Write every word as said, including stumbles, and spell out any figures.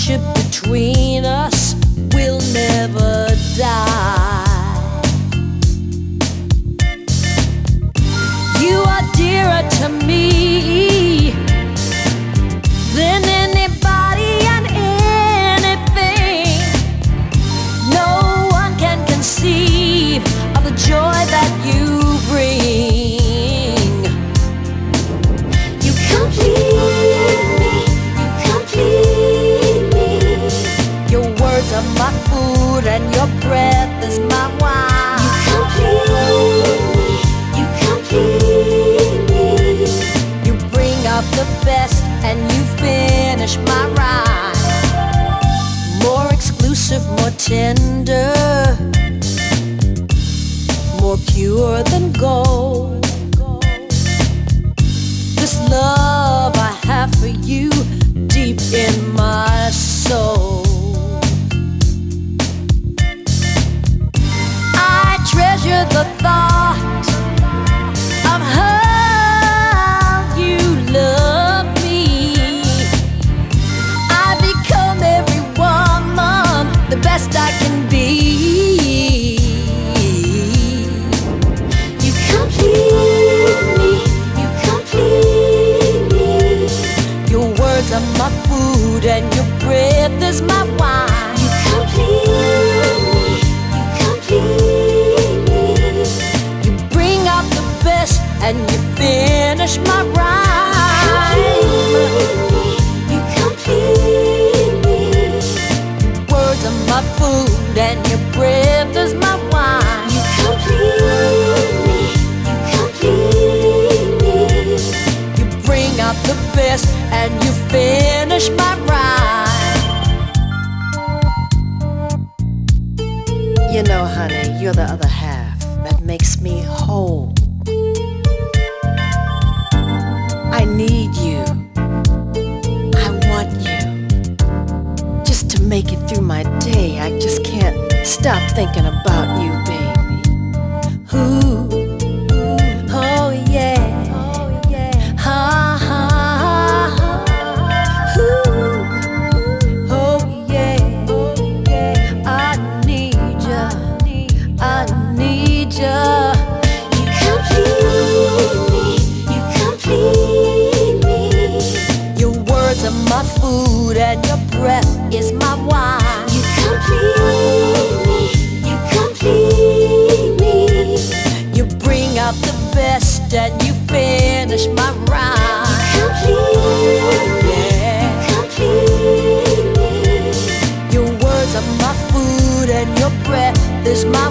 friendship between us will never die. You are dearer to me than anybody and anything. No one can conceive of the joy that you bring. You complete me, you complete me. Your words are my food and your breath is my wine. You complete me, you complete me. You bring out the best and you finish my rhyme. More exclusive, more tender, more pure than gold. This love I have for you deep in my soul. I treasure the thought of how you love me. I become every woman the best I can be. You complete me, you complete me. Your words are my food and your breath is my wine. You complete me, you complete me. You bring out the best and you finish my rhyme. You complete me, you complete me. Your words are my food and your breath is my wine. You complete me, you complete me. You bring out the best and you finish my rhyme. You know, honey, you're the other half that makes me whole. I need you, I want you. Just to make it through my day, I just can't stop thinking about you, baby. Ooh, oh yeah, ha ha ha. Ooh, oh yeah, I need ya, I need ya. You complete me, you complete me. Your words are my food and your breath is my wine. You complete me, you complete me. You bring out the best and you finish my rhyme. You complete me, you complete me. Your words are my food and your breath is my